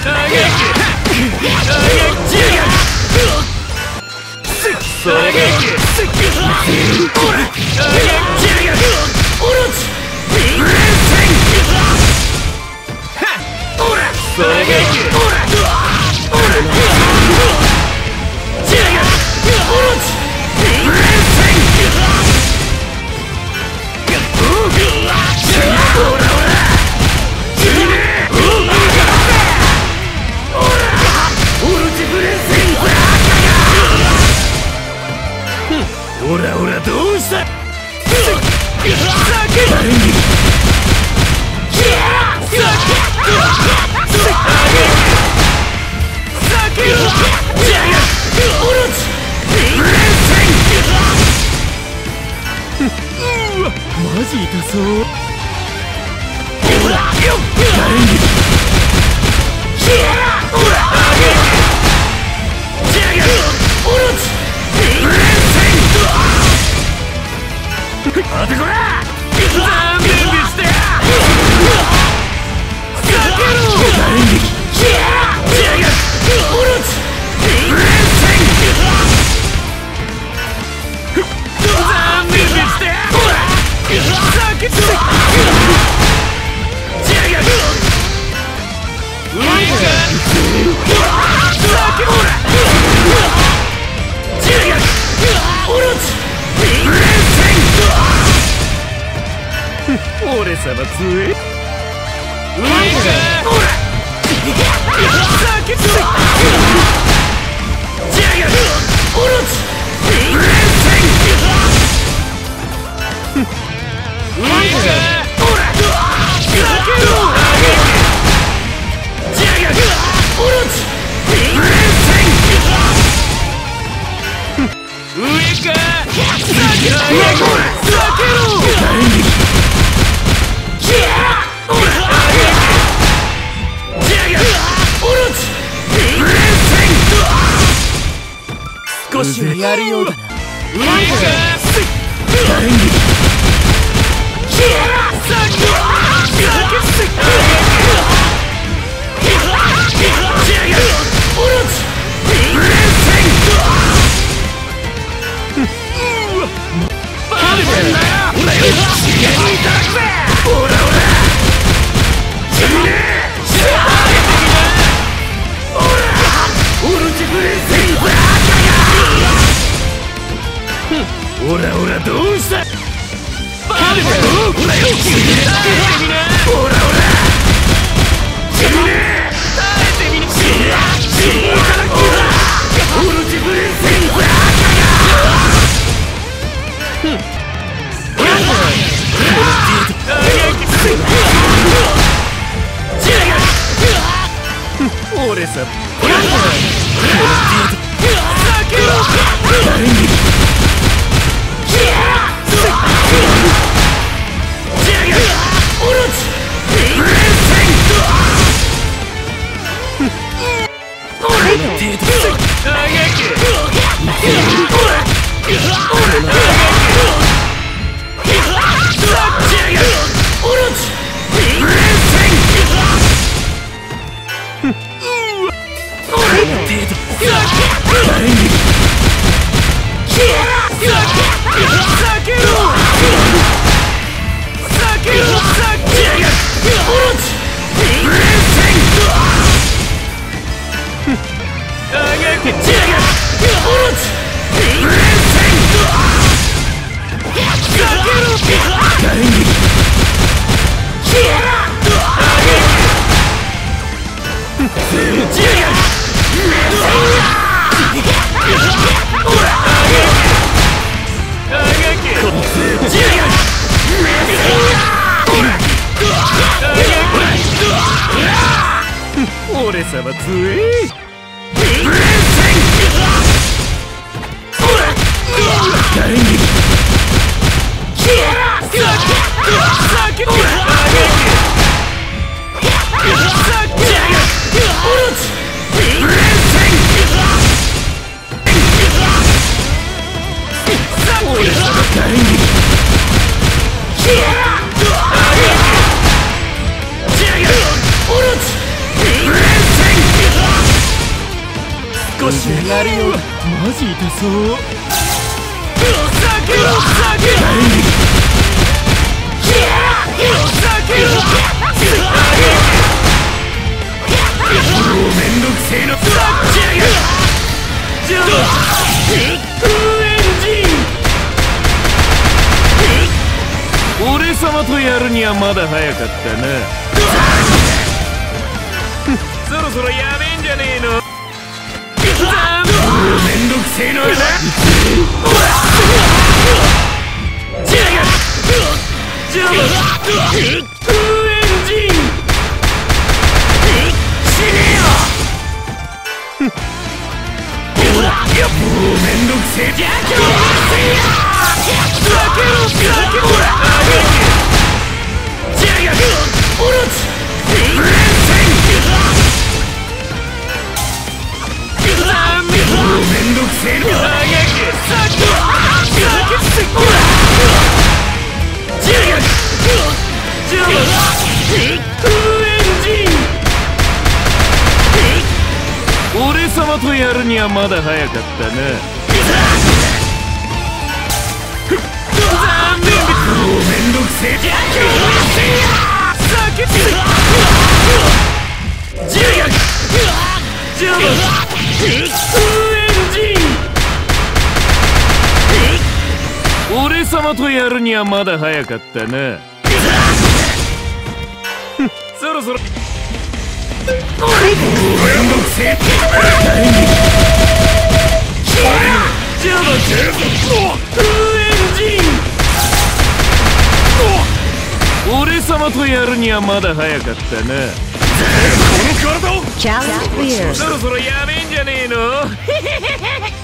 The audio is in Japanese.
オラオラどうしたマジ痛そうほらあてこら残念でしたよ俺様強え少しはやるようだな。オラオラどうしたバカだよオラよオラオラ耐えてみなオルジブレンセンバカ俺さ俺様強えオル少しなりをマジ痛そう。もうめんどくせえの。俺様とやるにはまだ早かったな。そろそろやめんじゃねえの。もうめんどくせえのよな。もうめんどくせえ。俺様とやるにはまだ早かったな。残念。もうめんどくせえ。俺様とやるにはまだ早かったな。そろそろ。めんどくせえ。俺様とやるにはまだ早かったな。この体を。そろそろやめんじゃねえの。